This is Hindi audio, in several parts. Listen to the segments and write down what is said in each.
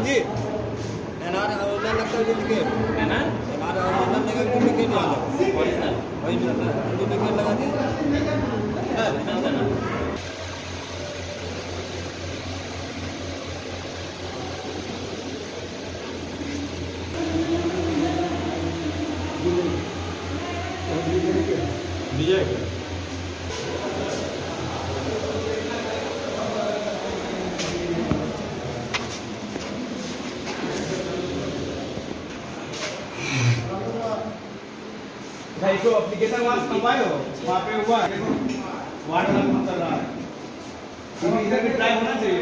जी एनआर आवेदन लगता है डुप्लीकेट एनआर आवेदन लगा डुप्लीकेट वाला वही डुप्लीकेट लगा दिए भाई को एप्लीकेशन वहाँ मंगवाए हो वहाँ पे हुआ है वार्ड नंबर चल रहा है इधर रिप्लाई होना चाहिए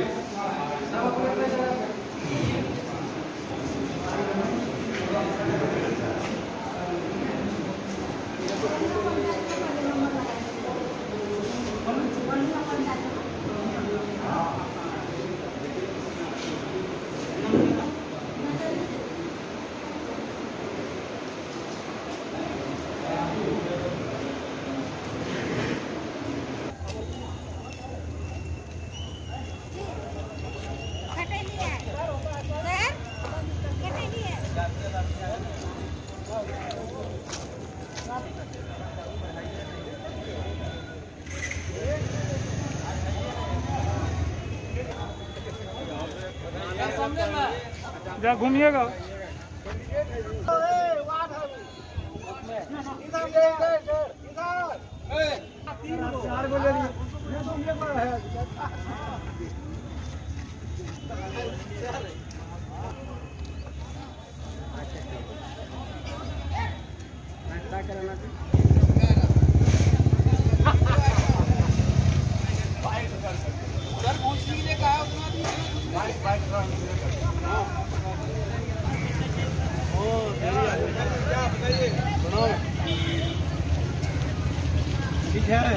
जा घूमिएगा ठीक है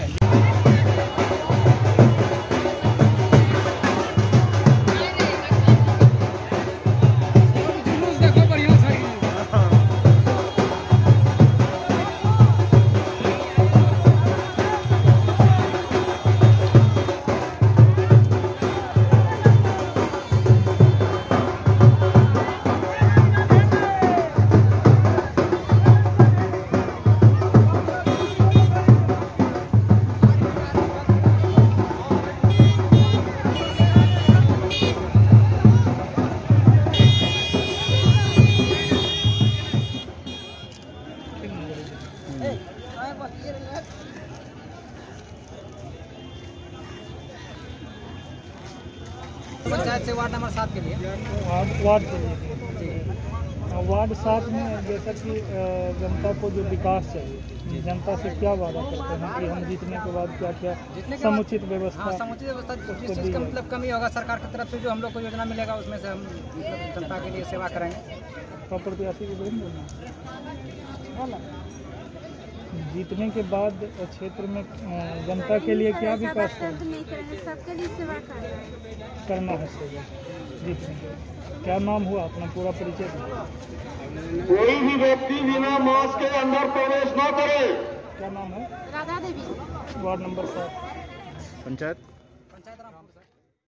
पंचायत से वार्ड नंबर 7 के लिए वार्ड के लिए वार्ड 7 में जैसा कि जनता को जो विकास चाहिए जनता से क्या वादा करते हैं कि हम जीतने के बाद क्या क्या समुचित व्यवस्था समुचित व्यवस्था जिस चीज़ का मतलब कमी होगा सरकार की तरफ से जो हम लोग को योजना मिलेगा उसमें से हम मतलब जनता के लिए सेवा करेंगे। प्रत्याशी को बोलना जीतने के बाद क्षेत्र में जनता के लिए क्या विकास सबके लिए सेवा करना है सेवा जीतने। क्या नाम हुआ अपना पूरा परिचय? कोई भी व्यक्ति बिना मास्क के अंदर प्रवेश न करे। क्या नाम है? Radha Devi, ward number 7 panchayat.